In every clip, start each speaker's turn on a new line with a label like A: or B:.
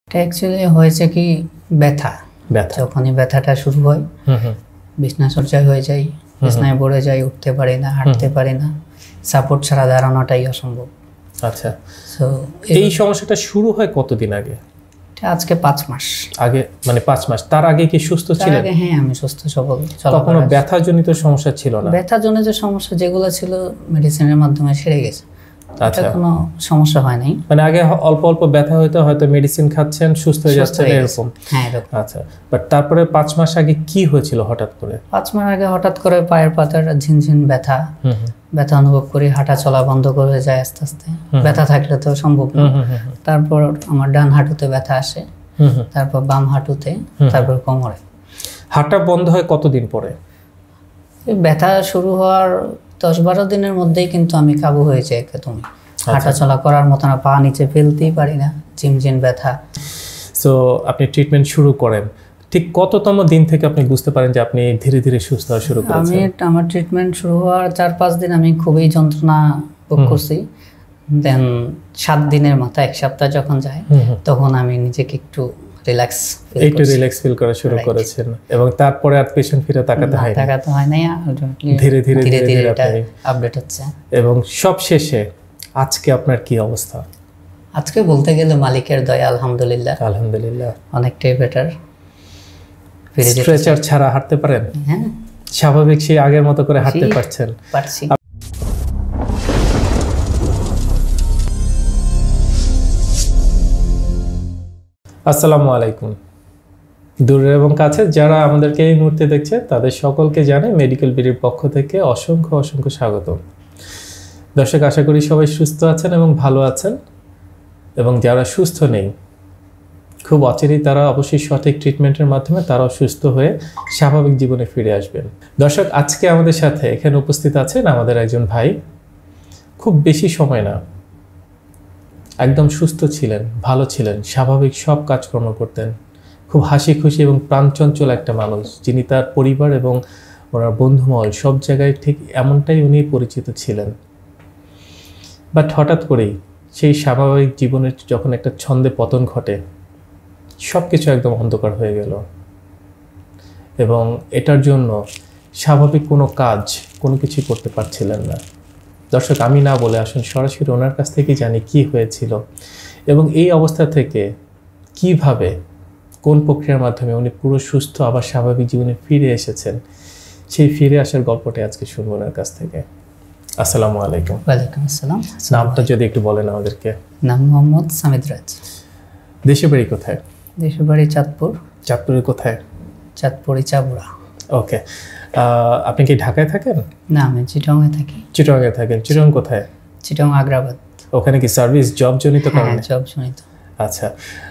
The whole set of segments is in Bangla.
A: এটা অ্যাকচুয়ালি হয়েছে কি ব্যথা যখনই ব্যথাটা শুরু হয় বিছনা চর্চা হয়ে যায়, বিছনায় পড়ে যাই, উঠতে পারি না, হাঁটতে পারি না, সাপোর্ট ছাড়া দাঁড়ানোটাই অসম্ভব।
B: আচ্ছা, তো এই সমস্যাটা শুরু হয় কতদিন আগে?
A: আজকে 5 মাস
B: আগে। মানে 5 মাস। তার আগে কি সুস্থ ছিলেন?
A: হ্যাঁ, আমি সুস্থ সবল।
B: কোনো ব্যথাজনিত সমস্যা ছিল না?
A: ব্যথাজনিত সমস্যা যেগুলো ছিল মেডিসিনের মাধ্যমে সেরে গেছে। আচ্ছা, কোনো সমস্যা হয় নাই।
B: মানে আগে অল্প অল্প ব্যথা হইতো, হয়তো মেডিসিন খাচ্ছেন, সুস্থ হয়ে যাচ্ছেন, এরকম?
A: হ্যাঁ, এরকম।
B: আচ্ছা, বাট তারপরে 5 মাস আগে কি হয়েছিল হঠাৎ করে?
A: 5 মাস আগে হঠাৎ করে পায়ের পাতার ঝিনঝিন ব্যথা অনুভব করি, হাঁটা চলা বন্ধ করে যায় আস্তে আস্তে। ব্যথা থাকলে তো সম্ভব না। তারপর আমার ডান হাঁটুতে ব্যথা আসে, তারপর বাম হাঁটুতে, তারপর কোমরে।
B: হাঁটা বন্ধ হয় কতদিন পরে?
A: ব্যথা শুরু হওয়ার 10-12 দিনের মধ্যেই কিন্তু আমি কাবু হয়ে যাই একদম। হাঁটা চলা করার মতো না, পা নিচে ফেলতেই পারি না, ঝিমঝিম ব্যথা।
B: সো আপনি ট্রিটমেন্ট শুরু করেন, ঠিক কততম দিন থেকে আপনি বুঝতে পারেন যে আপনি ধীরে ধীরে সুস্থ হওয়া শুরু করেছেন?
A: আমার ট্রিটমেন্ট শুরু হওয়ার 4-5 দিন আমি খুবই যন্ত্রণা ভোগ করছি। দেন 7 দিনের মাথায় 1 সপ্তাহ যখন যায়, তখন আমি নিজেকে একটু রিল্যাক্স
B: ফিল করা শুরু করেছেন, এবং তারপরে আর পেশেন্ট ফিরে তাকাতে হয়
A: না,
B: ধীরে ধীরে
A: এটা আপডেট হচ্ছে।
B: এবং সব শেষে আজকে আপনার কি অবস্থা?
A: আজকে বলতে গেলে মালিকের দয়া, আলহামদুলিল্লাহ অনেকটাই বেটার।
B: স্ট্রেচার ছাড়া হাঁটতে পারেন?
A: হ্যাঁ,
B: স্বাভাবিক সেই আগের মতো করে হাঁটতে পারছেন?
A: পারছি।
B: আসসালামু আলাইকুম। দূরে এবং কাছে যারা আমাদেরকে এই মুহূর্তে দেখছে, তাদের সকলকে জানাই মেডিকেল বিডির পক্ষ থেকে অসংখ্য অসংখ্য স্বাগত। দর্শক, আশা করি সবাই সুস্থ আছেন এবং ভালো আছেন, এবং যারা সুস্থ নেই খুব অচিরেই তারা অবশ্যই সঠিক ট্রিটমেন্টের মাধ্যমে তারাও সুস্থ হয়ে স্বাভাবিক জীবনে ফিরে আসবেন। দর্শক, আজকে আমাদের সাথে এখানে উপস্থিত আছেন আমাদের একজন ভাই। খুব বেশি সময় না, একদম সুস্থ ছিলেন, ভালো ছিলেন, স্বাভাবিক সব কাজকর্ম করতেন, খুব হাসি খুশি এবং প্রাণচঞ্চল একটা মানুষ, যিনি তার পরিবার এবং ওনার বন্ধুমহল সব জায়গায় ঠিক এমনটাই উনি পরিচিত ছিলেন। বাট হঠাৎ করেই সেই স্বাভাবিক জীবনের যখন একটা ছন্দে পতন ঘটে, সব কিছু একদম অন্ধকার হয়ে গেল, এবং এটার জন্য স্বাভাবিক কোনো কাজ কোনো কিছুই করতে পারছিলেন না। দর্শক, আমি না বলে আসুন সরাসরি ওনার কাছ থেকে জানি কি হয়েছিল, এবং এই অবস্থা থেকে কিভাবে, কোন প্রক্রিয়ার মাধ্যমে উনি পুরো সুস্থ আবার স্বাভাবিক জীবনে ফিরে এসেছেন, সেই ফিরে আসার গল্পটা আজকে শুনবো ওনার কাছ থেকে। আসসালামু আলাইকুম।
A: ওয়ালাইকুম আসসালাম।
B: নামটা যদি একটু বলেন আমাদেরকে।
A: নাম মোহাম্মদ সামিদ রাজ।
B: দেশের বাড়ি কোথায়?
A: দেশের বাড়ি চাঁদপুর।
B: চাঁদপুরের কোথায়?
A: চাঁদপুরে চাবুড়া।
B: ওকে। আপনি কি ঢাকায় থাকেন?
A: না, আমি চিটাগাংয়ে থাকি।
B: চিটাগাংয়ে থাকেন? চিটাগাং কোথায়?
A: চিটাগাং আগ্রাবাদ।
B: ওখানে কি সার্ভিস জব জনিত কারণে?
A: জব জনিত।
B: আচ্ছা,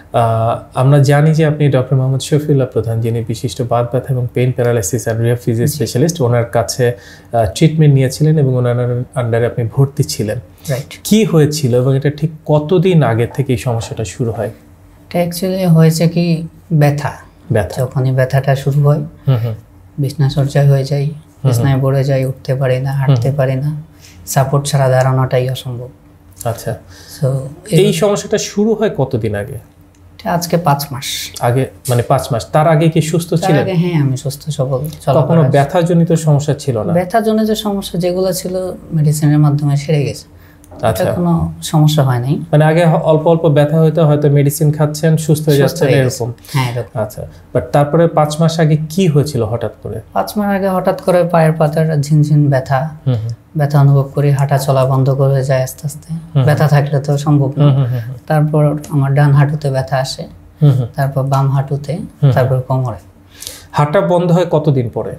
B: আমরা জানি যে আপনি ডক্টর মোহাম্মদ শফিউল্লাহ প্রধান, যিনি বিশিষ্ট বাত ব্যথা এবং pain paralysis and rehab physio specialist, ওনার কাছে ট্রিটমেন্ট নিয়েছিলেন এবং ওনার আন্ডারে আপনি ভর্তি ছিলেন।
A: রাইট।
B: কি হয়েছিল এবং এটা ঠিক কতদিন আগে থেকে এই সমস্যাটা শুরু হয়?
A: এটা অ্যাকচুয়ালি হয়েছে কি ব্যথা যখনই ব্যথাটা শুরু হয়, বিছনা চর্চা হয়ে যায়, বিছনায় পড়ে যাই, উঠতে পারি না, হাঁটতে পারি না, সাপোর্ট ছাড়া দাঁড়ানোটাই অসম্ভব।
B: আচ্ছা, তো এই সমস্যাটা শুরু হয় কতদিন আগে?
A: আজকে 5 মাস
B: আগে। মানে 5 মাস। তার আগে কি সুস্থ ছিলেন?
A: হ্যাঁ, আমি সুস্থ সবল।
B: কোনো ব্যথাজনিত সমস্যা ছিল না?
A: ব্যথাজনিত সমস্যা যেগুলো ছিল মেডিসিনের মাধ্যমে সেরে গেছে।
B: আচ্ছা,
A: কোনো সমস্যা হয় নাই।
B: মানে আগে অল্প অল্প ব্যথা হইতো, হয়তো মেডিসিন খাচ্ছেন, সুস্থ হয়ে যাচ্ছেন, এরকম?
A: হ্যাঁ, এরকম।
B: আচ্ছা, বাট তারপরে 5 মাস আগে কি হয়েছিল হঠাৎ করে?
A: 5 মাস আগে হঠাৎ করে পায়ের পাতার ঝিনঝিন ব্যথা অনুভব করি, হাঁটা চলা বন্ধ করে যায় আস্তে আস্তে। ব্যথা থাকলে তো সম্ভব না। তারপর আমার ডান হাঁটুতে ব্যথা আসে, তারপর বাম হাঁটুতে, তারপর কোমরে।
B: হাঁটা বন্ধ হয় কতদিন পরে?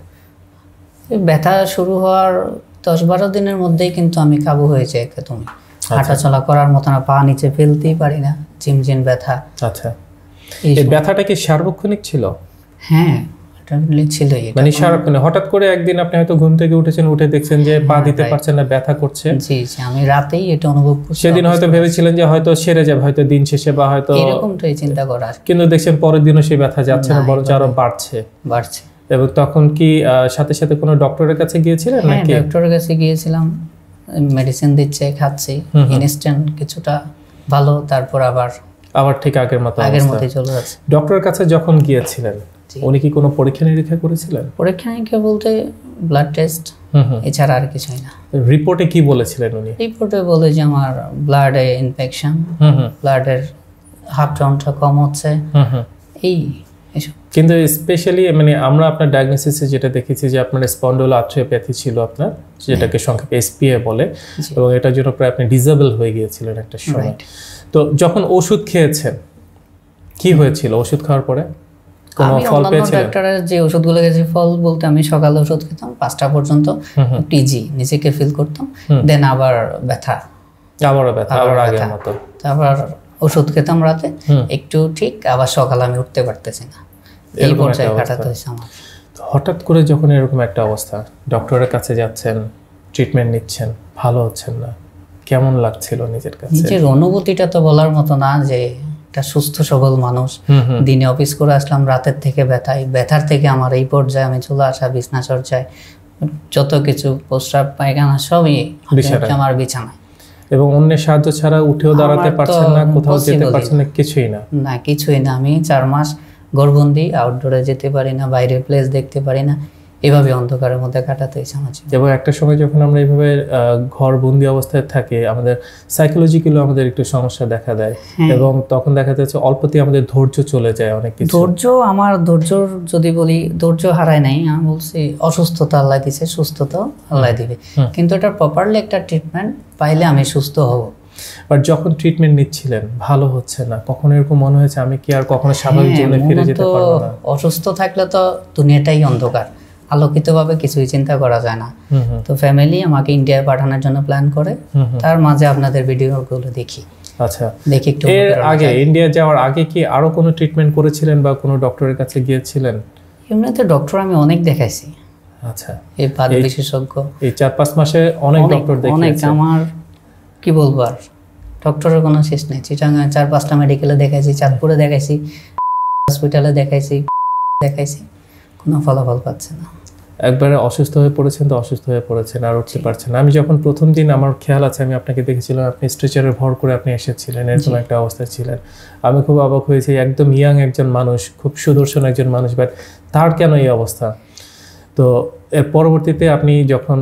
A: ব্যথা শুরু হওয়ার 10-12 দিনের মধ্যেই কিন্তু আমি কাবু হয়ে যাই একদম। হাঁটা চলা করার মতো না, পা নিচে ফেলতেই পারি না, ঝিমঝিম ব্যথা।
B: আচ্ছা, এই ব্যথাটা কি সার্বক্ষণিক ছিল?
A: হ্যাঁ, ছিলই।
B: মানে সারাক্ষণে? হঠাৎ করে একদিন আপনি হয়তো ঘুম থেকে উঠেছেন, উঠে দেখছেন যে পা দিতে পারছেন না, ব্যথা করছে?
A: জি, আমি রাতেই এটা অনুভব করছি।
B: সেদিন হয়তো ভেবেছিলেন যে হয়তো সেরে যাবে, হয়তো দিন শেষে, বা হয়তো
A: এরকমটাই চিন্তা করা,
B: কিন্তু দেখছেন পরের দিনও সেই ব্যথা যাচ্ছে না, বরঞ্চ আরো বাড়ছে। এবং তখন কি সাথে সাথে কোনো ডক্টরের কাছে গিয়েছিলেন নাকি?
A: ডক্টরের কাছে গিয়েছিলাম, মেডিসিন দিচ্ছে, খাচ্ছি, ইনস্ট্যান্ট কিছুটা ভালো, তারপর আবার
B: আবার ঠিক আগের মতো
A: আগের মতোই চলে যাচ্ছে।
B: ডক্টরের কাছে যখন গিয়েছিলেন উনি কি কোনো পরীক্ষা নিরীক্ষা করেছিলেন?
A: পরীক্ষা নিরীক্ষা বলতে ব্লাড টেস্ট, এছাড়া আর কিছুই না।
B: রিপোর্টে কি বলেছিলেন উনি?
A: রিপোর্টে বলে যে আমার ব্লাডে ইনফেকশন, ব্লাডের হাফ কাউন্টটা কম হচ্ছে, এই এসব।
B: কিন্তু স্পেশালি মানে আমরা আপনার ডায়াগনোসিসে যেটা দেখেছি যে আপনার স্পন্ডোলোআর্থ্রোপ্যাথি ছিল আপনার, যেটাকে সংক্ষেপে এসপিএ বলে, এবং এটার জন্য প্রায় আপনি ডিসেবল হয়ে গিয়েছিলেন একটা সময়। তো যখন ওষুধ খেয়েছেন কি হয়েছিল ওষুধ খাওয়ার পরে? কোনো ফল পেয়েছিলেন?
A: ডাক্তারের যে ওষুধগুলো গেছে, ফল বলতে আমি সকালে ওষুধ খেতাম 5টা পর্যন্ত, টিজি নিজেকে ফিল করতাম, দেন আবার ব্যথা,
B: আবার আগের মতো,
A: তারপর ওষুধ খেতাম রাতে, একটু ঠিক, আবার সকালে আমি উঠতে পারতেছি না, এই পর্যায়ে কাটাতে হয়েছে আমার।
B: হঠাৎ করে যখন এরকম একটা অবস্থা, ডক্টরের কাছে যাচ্ছেন, ট্রিটমেন্ট নিচ্ছেন, ভালো হচ্ছেন না, কেমন লাগছিল নিজের কাছে?
A: নিজের অনুভূতিটা তো বলার মতো না, যে একটা সুস্থ সবল মানুষ, দিনে অফিস করে আসলাম, রাতের থেকে ব্যথার থেকে আমার এই পর্যায়ে আমি চলে আসা, বিছনা চর্চায় যত কিছু, প্রস্রাব পায়খানা সবই আমার বিছানায়,
B: এবং অন্যের সাহায্য ছাড়া উঠেও দাঁড়াতে পারছেন না, কোথাও যেতে পারছেন না, কিছুই না।
A: কিছুই না। আমি 4 মাস ঘরবন্দি, আউটডোরে যেতে পারি না, বাইরের প্লেস দেখতে পারি না, এভাবে অন্ধকারের মধ্যে কাটাতে হয়েছে আমার জীবন।
B: এবং একটা সময় যখন আমরা এইভাবে ঘরবন্দি অবস্থায় থাকি, আমাদের সাইকোলজিক্যালি আমাদের একটু সমস্যা দেখা দেয়, এবং তখন দেখা যাচ্ছে অল্পতেই আমাদের ধৈর্য চলে যায় অনেক কিছু।
A: আমার ধৈর্যর যদি বলি, ধৈর্য হারায় নাই, আমি বলছি অসুস্থতা আল্লাহ দিছে, সুস্থতা আল্লাহ দিবে, কিন্তু এটা প্রপারলি একটা ট্রিটমেন্ট পাইলে আমি সুস্থ হব।
B: বাট যখন ট্রিটমেন্ট নিচ্ছিলেন ভালো হচ্ছে না, কখনো এরকম মনে হয়েছে আমি কি আর কখনো স্বাভাবিক জীবনে ফিরে যেতে পারবো না?
A: অসুস্থ থাকলে তো দুনিয়াটাই অন্ধকার, আলোকিতভাবে কিছুই চিন্তা করা যায় না। তো ফ্যামিলি আমাকে ইন্ডিয়ায় পাঠানোর জন্য প্ল্যান করে, তার মাঝে আপনাদের ভিডিওগুলো দেখি।
B: আচ্ছা,
A: দেখি একটু।
B: এর আগে ইন্ডিয়া যাওয়ার আগে কি আরো কোনো ট্রিটমেন্ট করেছিলেন বা কোনো ডক্টরের কাছে গিয়েছিলেন?
A: এমনিতে ডক্টর আমি অনেক দেখাইছি।
B: আচ্ছা,
A: এই বাত বিশেষজ্ঞ
B: এই 4-5 মাসে অনেক ডক্টর দেখিয়েছেন।
A: আমার কি বলবো আর, ডক্টরের কোনো শেষ নেই। চিটাগাং 4-5টা মেডিকেলে দেখাইছি, চাঁদপুরে দেখাইছি, হসপিটালে দেখাইছি, কোনো ফলাফল পাচ্ছে না।
B: একবারে অসুস্থ হয়ে পড়েছেন, তো অসুস্থ হয়ে পড়েছেন, আর উঠতে পারছেন না। আমি যখন প্রথম দিন, আমার খেয়াল আছে, আমি আপনাকে দেখেছিলাম, আপনি স্ট্রেচারে ভর করে আপনি এসেছিলেন, এরকম একটা অবস্থায় ছিলেন। আমি খুব অবাক হয়েছি, একদম ইয়াং একজন মানুষ, খুব সুদর্শন একজন মানুষ, বাট তার কেন এই অবস্থা? তো এর পরবর্তীতে আপনি যখন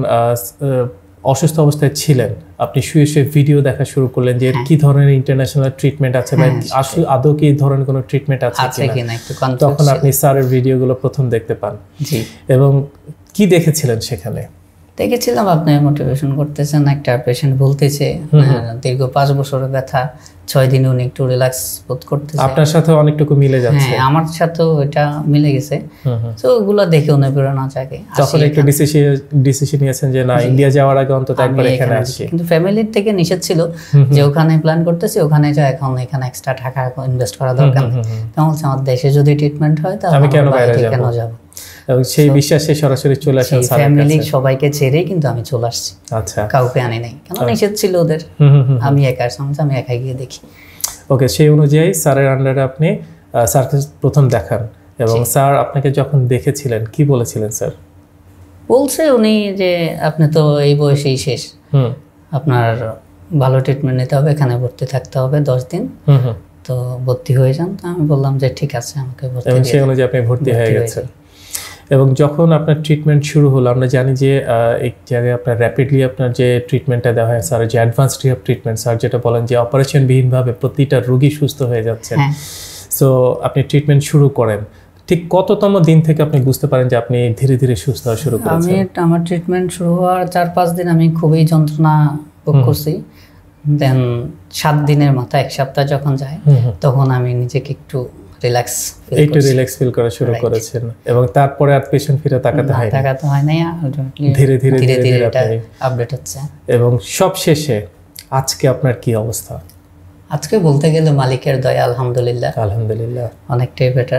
B: অসুস্থ অবস্থায় ছিলেন, আপনি শুয়ে শুয়ে ভিডিও দেখা শুরু করলেন যে কি ধরনের ইন্টারন্যাশনাল ট্রিটমেন্ট আছে, বা আসলে আদৌ কি এই ধরনের কোনো ট্রিটমেন্ট আছে কিনা। তখন আপনি স্যারের ভিডিওগুলো প্রথম দেখতে পান, এবং কি দেখেছিলেন সেখানে?
A: দেখেছিলাম আপনি মোটিভেশন করতেছেন, একটা পেশেন্ট বলতেছে দীর্ঘ 5 বছরের ব্যথা, 6 দিনে উনি একটু রিল্যাক্স বোধ করতেছে।
B: আপনার সাথে অনেকটুকু মিলে যাচ্ছে।
A: হ্যাঁ, আমার সাথেও এটা মিলে গেছে। তো ওগুলো দেখে অনুপ্রেরণা জাগে।
B: তখন একটু ডিসিশন নিয়েছেন যে না, ইন্ডিয়া যাওয়ার আগে অন্তত একবার এখানে আসি।
A: কিন্তু ফ্যামিলির থেকে নিষেধ ছিল যে ওখানে প্ল্যান করতেছি, ওখানে যা, এখন এখানে এক্সট্রা টাকা ইনভেস্ট করা দরকার নেই। তখন আমার দেশে যদি ট্রিটমেন্ট হয় তাহলে
B: আমি কেন বাইরে যাব? এবং সেই বিশ্বাসে সরাসরি চলে আসেন স্যারের কাছে।
A: ফ্যামিলি সবাইকে ছেড়েই কিন্তু আমি চলে আসছি।
B: আচ্ছা,
A: কাউকে আনি নাই, কারণ নিষেধ ছিল ওদের। আমি একার সমস্যা, আমি একাই গিয়ে দেখি।
B: ওকে, সেই অনুযায়ী স্যারের আন্ডারে আপনি স্যারকে প্রথম দেখান, এবং স্যার আপনাকে যখন দেখেছিলেন কি বলেছিলেন স্যার?
A: বলছে উনি যে আপনি তো এই বয়সেই শেষ, আপনার ভালো ট্রিটমেন্ট নিতে হবে, এখানে ভর্তি থাকতে হবে 10 দিন, তো ভর্তি হয়ে যান। আমি বললাম যে ঠিক আছে, আমাকে ভর্তি।
B: এবং সেই অনুযায়ী আপনি ভর্তি হয়ে গেছেন। এবং যখন আপনার ট্রিটমেন্ট শুরু হলো, আমরা জানি যে এক জায়গায় আপনার র্যাপিডলি আপনার যে ট্রিটমেন্টটা দেওয়া হয় স্যার, যে অ্যাডভান্স রিহ্যাব ট্রিটমেন্ট, স্যার যেটা বলেন যে অপারেশনবিহীনভাবে প্রতিটা রোগী সুস্থ হয়ে যাচ্ছেন। সো আপনি ট্রিটমেন্ট শুরু করেন, ঠিক কততম দিন থেকে আপনি বুঝতে পারেন যে আপনি ধীরে ধীরে সুস্থ হওয়া শুরু করেছেন?
A: আমার ট্রিটমেন্ট শুরু হওয়ার 4-5 দিন আমি খুবই যন্ত্রণা ভোগ করছি। দেন 7 দিনের মাথায় 1 সপ্তাহ যখন যায়, তখন আমি নিজেকে একটু রিল্যাক্স
B: ফিল করা শুরু করেছেন, এবং তারপরে আর পেশেন্ট ফিরে তাকাতে হয় না, ধীরে ধীরে এটা
A: আপডেট হচ্ছে।
B: এবং সব শেষে আজকে আপনার কি অবস্থা?
A: আজকে বলতে গেলে মালিকের দয়া, আলহামদুলিল্লাহ অনেকটাই বেটার।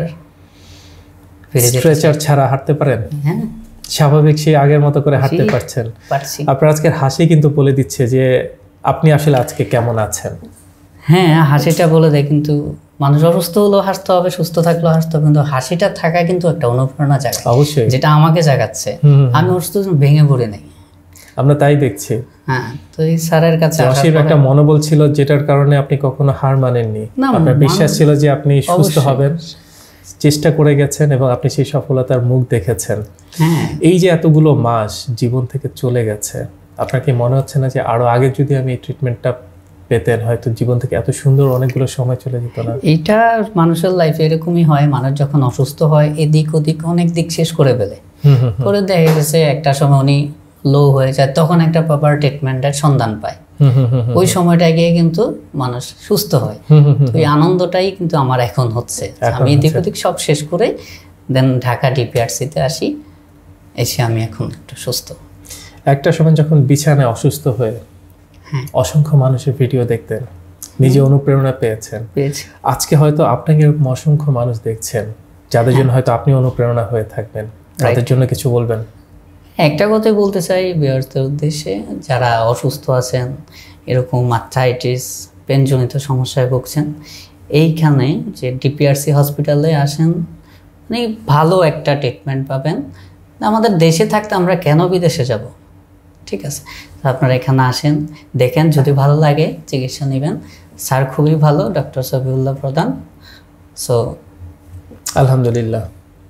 B: স্ট্রেচার ছাড়া হাঁটতে পারেন?
A: হ্যাঁ,
B: স্বাভাবিক সেই আগের মতো করে হাঁটতে পারছেন? আপনার আজকের হাসি কিন্তু বলে দিচ্ছে যে আপনি আসলে আজকে কেমন আছেন।
A: হ্যাঁ, হাসিটা বলে দেয়, কিন্তু মানুষ অসুস্থ হলেও হাসতে হবে, সুস্থ থাকলেও হাসতে হবে, কিন্তু হাসিটা থাকা কিন্তু একটা অনুপ্রেরণা জায়গা,
B: অবশ্যই,
A: যেটা আমাকে জাগাচ্ছে। আমি অসুস্থ ভেঙে পড়ে নাই,
B: আমরা তাই দেখছি।
A: হ্যাঁ, তো এই স্যারের কাছে
B: অসীম একটা মনোবল ছিল যেটার কারণে আপনি কখনো হার মানেননি। আপনার বিশ্বাস ছিল যে আপনি সুস্থ হবেন, চেষ্টা করে গেছেন এবং আপনি সেই সফলতার মুখ দেখেছেন। এই যে এতগুলো মাস জীবন থেকে চলে গেছে, আপনার কি মনে হচ্ছে না যে আরো আগে যদি আমি এই ট্রিটমেন্টটা পেতেন হয়তো জীবন থেকে এত সুন্দর অনেকগুলো সময় চলে যেত না?
A: এটা মানুষের লাইফে এরকমই হয়, মানুষ যখন অসুস্থ হয় এদিক ওদিক অনেক দিক শেষ করে ফেলে, করে দেখা গেছে একটা সময় উনি লো হয়ে যায়, তখন একটা প্রপার ট্রিটমেন্টের সন্ধান পায়, ওই সময়টা গিয়ে কিন্তু মানুষ সুস্থ হয়। তো এই আনন্দটাই কিন্তু আমার এখন হচ্ছে, আমি এদিক ওদিক সব শেষ করে দেন ঢাকা ডিপিআরসিতে আসি, এসে আমি এখন একটু সুস্থ।
B: একটা সময় যখন বিছানায় অসুস্থ হয়ে অসংখ্য মানুষের ভিডিও দেখতেন, নিজে অনুপ্রেরণা পেয়েছেন, আজকে হয়তো আপনাকে এরকম অসংখ্য মানুষ দেখছেন যাদের জন্য হয়তো আপনি অনুপ্রেরণা হয়ে থাকবেন, তাদের জন্য কিছু বলবেন?
A: একটা কথাই বলতে চাই ভিউয়ার্সদের উদ্দেশ্যে, যারা অসুস্থ আছেন, এরকম আর্থ্রাইটিস পেনজনিত সমস্যায় ভুগছেন, এইখানে যে ডিপিআরসি হসপিটালে আসেন, মানে ভালো একটা ট্রিটমেন্ট পাবেন। আমাদের দেশে থাকতে আমরা কেন বিদেশে যাব? ঠিক আছে, আপনারা এখানে আসেন, দেখেন, যদি ভালো লাগে চিকিৎসা নেবেন। স্যার খুবই ভালো, ডক্টর সফিউল্লাহ প্রধান। সো
B: আলহামদুলিল্লাহ।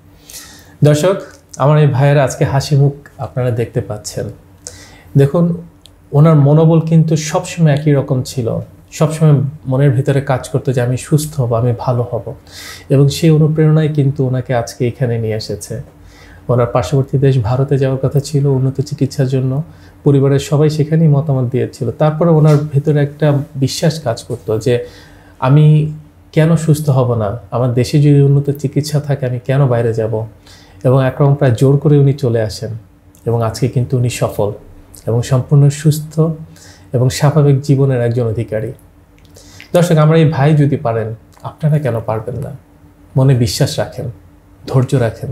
B: দর্শক, আমার এই ভাইয়ের আজকে হাসি মুখ আপনারা দেখতে পাচ্ছেন। দেখুন, ওনার মনোবল কিন্তু সবসময় একই রকম ছিল, সবসময় মনের ভিতরে কাজ করতো যে আমি সুস্থ হব, আমি ভালো হব, এবং সেই অনুপ্রেরণায় কিন্তু ওনাকে আজকে এখানে নিয়ে এসেছে। ওনার পার্শ্ববর্তী দেশ ভারতে যাওয়ার কথা ছিল উন্নত চিকিৎসার জন্য, পরিবারের সবাই সেখানেই মতামত দিয়েছিল। তারপরে ওনার ভেতরে একটা বিশ্বাস কাজ করতো যে আমি কেন সুস্থ হব না, আমার দেশে যদি উন্নত চিকিৎসা থাকে আমি কেন বাইরে যাব, এবং একরকম প্রায় জোর করে উনি চলে আসেন, এবং আজকে কিন্তু উনি সফল এবং সম্পূর্ণ সুস্থ এবং স্বাভাবিক জীবনের একজন অধিকারী। দর্শক, আমরা এই ভাই যদি পারেন, আপনারা কেন পারবেন না? মনে বিশ্বাস রাখেন, ধৈর্য রাখেন,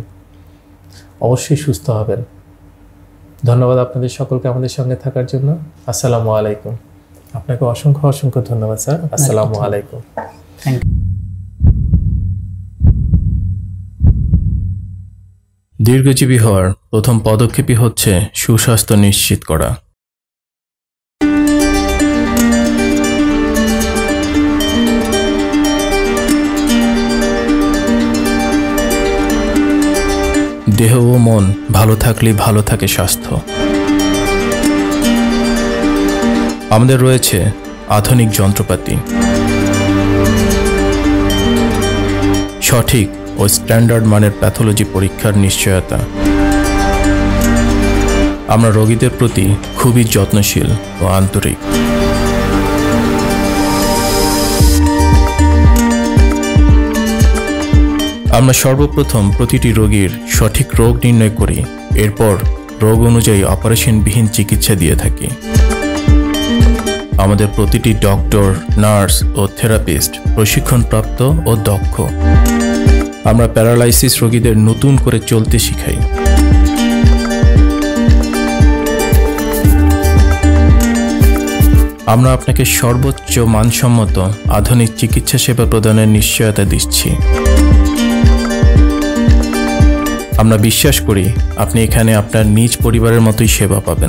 B: অবশ্যই সুস্থ হবেন। ধন্যবাদ আপনাদের সকলকে আমাদের সঙ্গে থাকার জন্য। আসসালামু আলাইকুম। আপনাকে অসংখ্য অসংখ্য ধন্যবাদ স্যার। আসসালামু আলাইকুম।
C: দীর্ঘজীবী হওয়ার প্রথম পদক্ষেপই হচ্ছে সুস্বাস্থ্য নিশ্চিত করা। দেহ ও মন ভালো থাকলেই ভালো থাকে স্বাস্থ্য। আমাদের রয়েছে আধুনিক যন্ত্রপাতি, সঠিক ও স্ট্যান্ডার্ড মানের প্যাথোলজি পরীক্ষার নিশ্চয়তা। আমরা রোগীদের প্রতি খুবই যত্নশীল ও আন্তরিক। আমরা সর্বপ্রথম প্রতিটি রোগীর সঠিক রোগ নির্ণয় করি, এরপর রোগ অনুযায়ী অপারেশনবিহীন চিকিৎসা দিয়ে থাকি। আমাদের প্রতিটি ডক্টর, নার্স ও থেরাপিস্ট প্রশিক্ষণপ্রাপ্ত ও দক্ষ। আমরা প্যারালাইসিস রোগীদের নতুন করে চলতে শিখাই। আমরা আপনাকে সর্বোচ্চ মানসম্মত আধুনিক চিকিৎসা সেবা প্রদানের নিশ্চয়তা দিচ্ছি। আমরা বিশ্বাস করি আপনি এখানে আপনার নিজ পরিবারের মতোই সেবা পাবেন।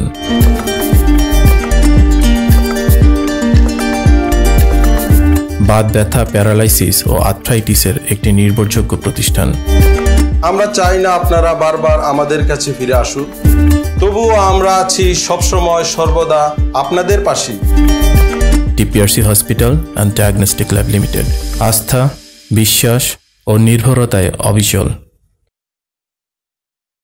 C: বাত ব্যথা, প্যারালাইসিস ও আর্থ্রাইটিসের একটি নির্ভরযোগ্য প্রতিষ্ঠান।
D: আমরা চাই না আপনারা বারবার আমাদের কাছে ফিরে আসুন, তবুও আমরা আছি সবসময় সর্বদা আপনাদের পাশে।
C: DPRC hospital and diagnostic lab limited, আস্থা, বিশ্বাস ও নির্ভরতায় অবিচল।